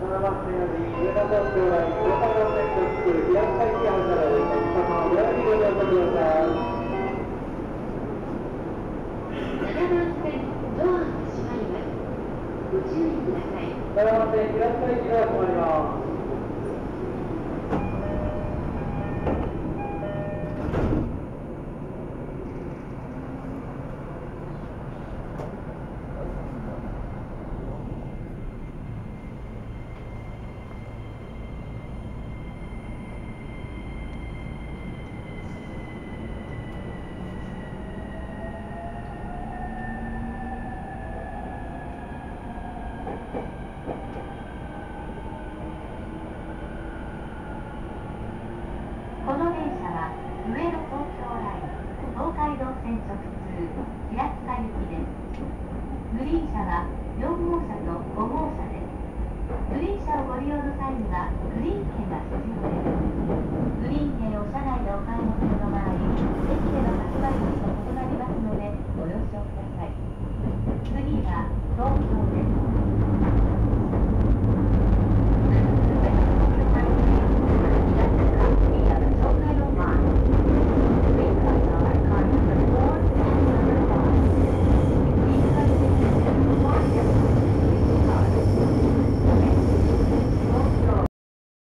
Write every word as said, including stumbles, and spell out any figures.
ななばん線より上田東京ライン東海道線特急平塚駅発車です。お客様お選びご乗車ください。 ななばん線ドアが閉まります。ご注意ください。 ななばん線平塚駅が止まります。 この電車は上野東京ライン東海道線直通平塚行きです。グリーン車はよん号車とご号車です。グリーン車をご利用の際にはグリーン券が必要です。グリーン券を車内でお買い求めの場合、駅での発売日と異なりますのでご了承ください。次は東京です。